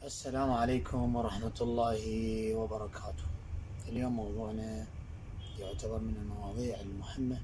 السلام عليكم ورحمة الله وبركاته. اليوم موضوعنا يعتبر من المواضيع المهمة.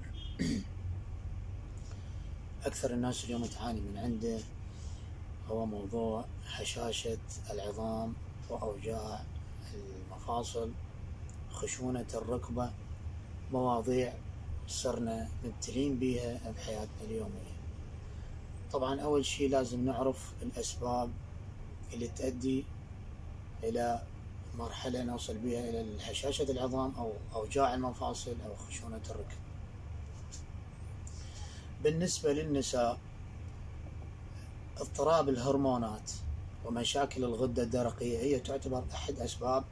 أكثر الناس اليوم تعاني من عنده هو موضوع هشاشة العظام وأوجاع المفاصل، خشونة الركبة، مواضيع صرنا مبتلين بها بحياتنا اليومية. طبعا أول شيء لازم نعرف الأسباب اللي تؤدي إلى مرحلة نوصل بها إلى هشاشة العظام أو أوجاع المفاصل أو خشونة الركب. بالنسبة للنساء، اضطراب الهرمونات ومشاكل الغدة الدرقية هي تعتبر أحد أسباب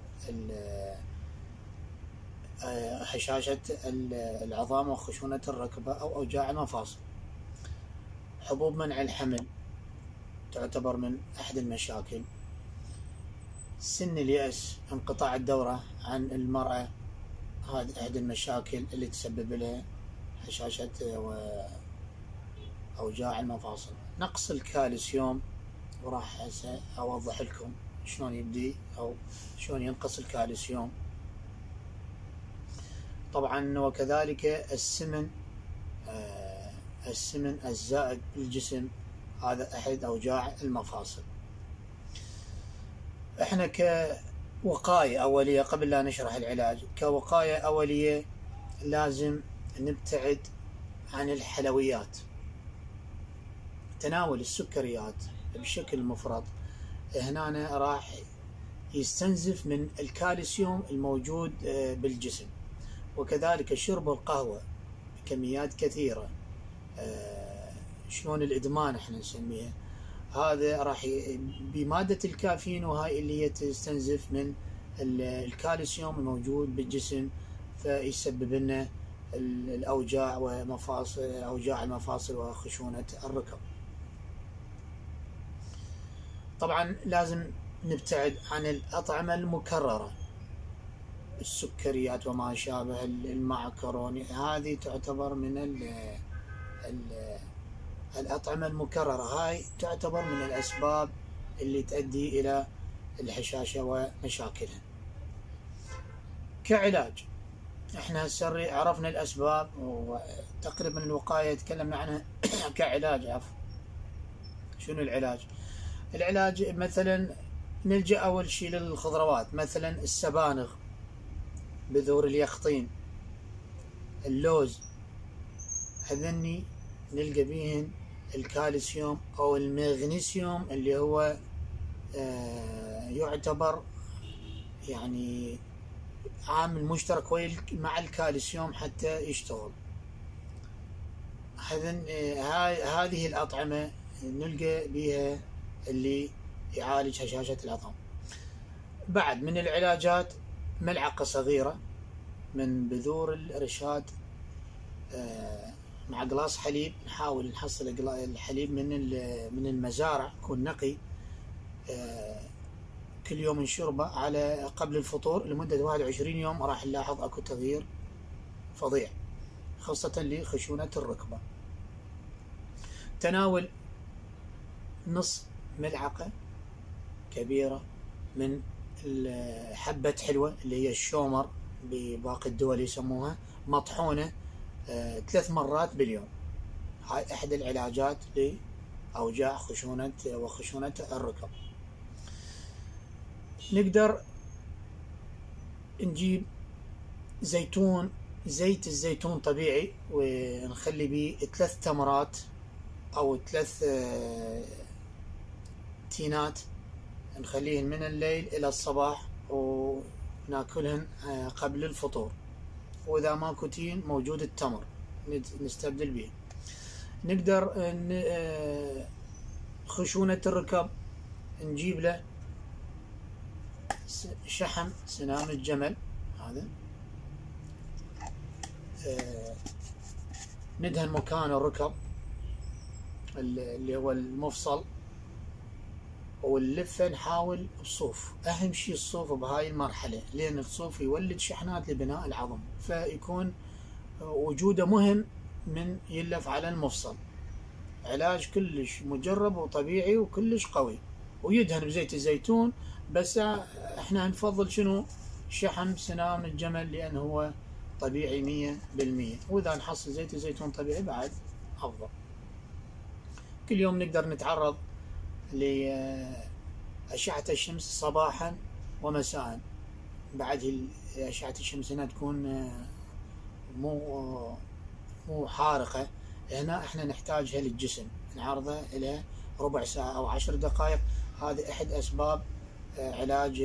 هشاشة العظام وخشونة الركبة أو أوجاع المفاصل. حبوب منع الحمل تعتبر من أحد المشاكل. سن اليأس، انقطاع الدورة عن المرأة، هذه أحد المشاكل اللي تسبب لها هشاشة وأوجاع المفاصل. نقص الكالسيوم، وراح أوضح لكم شلون يبدي أو شلون ينقص الكالسيوم. طبعا وكذلك السمن الزائد بالجسم، هذا أحد أوجاع المفاصل. احنا كوقاية أولية قبل لا نشرح العلاج، كوقاية أولية لازم نبتعد عن الحلويات. تناول السكريات بشكل مفرط هنا راح يستنزف من الكالسيوم الموجود بالجسم. وكذلك شرب القهوة بكميات كثيرة، شلون الإدمان احنا نسميها، هذا راح بمادة الكافيين، وهاي اللي هي تستنزف من الكالسيوم الموجود بالجسم، فيسبب لنا الأوجاع أوجاع المفاصل وخشونة الركب. طبعا لازم نبتعد عن الأطعمة المكررة، السكريات وما شابه، المعكروني، هذه تعتبر من الأطعمة المكررة، هاي تعتبر من الأسباب اللي تؤدي إلى الهشاشة ومشاكلها. كعلاج، احنا هسه عرفنا الأسباب وتقريبا الوقاية تكلمنا عنها. كعلاج شنو العلاج؟ العلاج مثلا نلجأ أول شيء للخضروات، مثلا السبانغ، بذور اليخطين، اللوز، هذني نلقى بيهن الكالسيوم أو المغنيسيوم اللي هو يعتبر يعني عامل مشترك مع الكالسيوم حتى يشتغل. هذه الأطعمة نلقى بيها اللي يعالج هشاشة العظام. بعد من العلاجات ملعقة صغيرة من بذور الرشاد مع قلاص حليب، نحاول نحصل الحليب من المزارع، يكون نقي، كل يوم نشربه على قبل الفطور لمدة 21 يوم، راح نلاحظ اكو تغيير فظيع خاصة لخشونة الركبة. تناول نص ملعقة كبيرة من حبة حلوة اللي هي الشومر بباقي الدول يسموها، مطحونة 3 مرات باليوم. هاي احد العلاجات لأوجاع خشونة الركب. نقدر نجيب زيت الزيتون طبيعي، ونخلي بيه 3 تمرات او 3 تينات، نخليهن من الليل الى الصباح وناكلهن قبل الفطور. واذا ماكو تين موجود التمر نستبدل به. نقدر خشونة الركب نجيب له شحم سنام الجمل، هذا ندهن مكان الركب اللي هو المفصل، واللفة نحاول بصوف. أهم شيء الصوف بهاي المرحلة، لأن الصوف يولد شحنات لبناء العظم، فيكون وجوده مهم من يلف على المفصل. علاج كلش مجرب وطبيعي وكلش قوي. ويدهن بزيت الزيتون. بس احنا نفضل شنو؟ شحم سنام الجمل، لأن هو طبيعي 100%. وإذا نحصل زيت الزيتون طبيعي بعد أفضل. كل يوم نقدر نتعرض لأشعة الشمس صباحا ومساء. بعد أشعة الشمس هنا تكون مو حارقة، هنا احنا نحتاجها للجسم، نعرضه إلى ربع ساعة أو 10 دقائق. هذه أحد أسباب علاج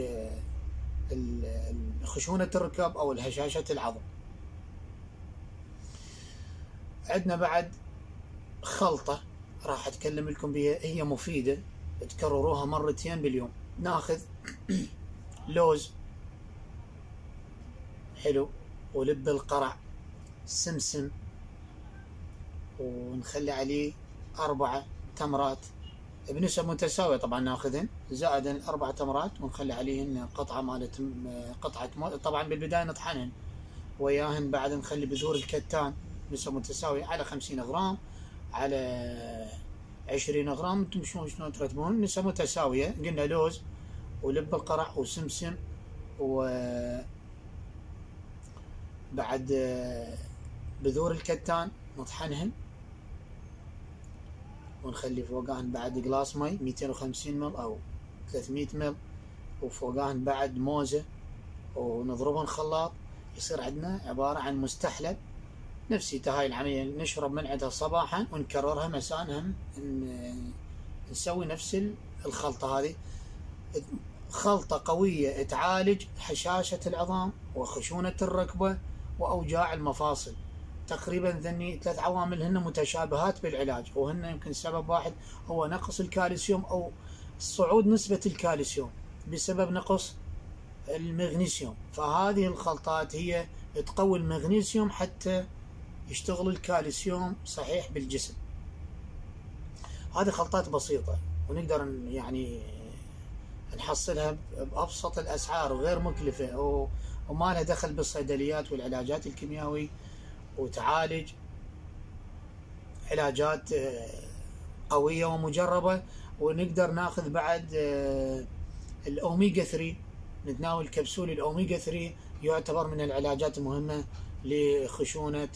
خشونة الركب أو هشاشة العظم. عندنا بعد خلطة راح أتكلم لكم بها، هي مفيدة، تكرروها مرتين باليوم. ناخذ لوز حلو، ولب القرع، سمسم، ونخلي عليه 4 تمرات بنسب متساوية طبعا ناخذهن، زائد 4 تمرات، ونخلي عليهن قطعة طبعا بالبداية نطحنهن وياهن. بعد نخلي بذور الكتان نسب متساوية على 50 غرام على 20 غرام، انتم شلون ترتبون نسب متساوية. قلنا لوز ولب القرع وسمسم، وبعد بذور الكتان نطحنهن ونخلي فوقاهن بعد قلاص مي 250 مل أو 300 مل، وفوقاهن بعد موزة، ونضربهن خلاط، يصير عندنا عبارة عن مستحلب. نفسيته هاي العملية نشرب من عندها صباحا ونكررها مساء، هم نسوي نفس الخلطة هذه. خلطة قوية تعالج هشاشة العظام وخشونة الركبة وأوجاع المفاصل. تقريبا ذني 3 عوامل هن متشابهات بالعلاج، وهن يمكن سبب واحد هو نقص الكالسيوم أو صعود نسبة الكالسيوم بسبب نقص المغنيسيوم. فهذه الخلطات هي تقوي المغنيسيوم حتى يشتغل الكالسيوم صحيح بالجسم. هذه خلطات بسيطة ونقدر يعني نحصلها بأبسط الأسعار وغير مكلفة، وما لها دخل بالصيدليات والعلاجات الكيميائية، وتعالج علاجات قوية ومجربة. ونقدر ناخذ بعد الأوميجا 3، نتناول كبسول الأوميجا 3، يعتبر من العلاجات المهمة لخشونة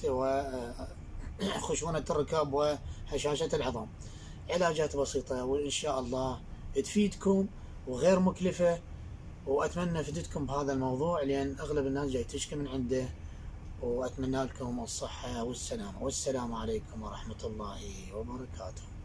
الركاب وهشاشة العظام. علاجات بسيطة وإن شاء الله تفيدكم وغير مكلفة، وأتمنى فدتكم بهذا الموضوع لأن أغلب الناس جاي تشكي من عنده، وأتمنى لكم الصحة والسلامة. والسلام عليكم ورحمة الله وبركاته.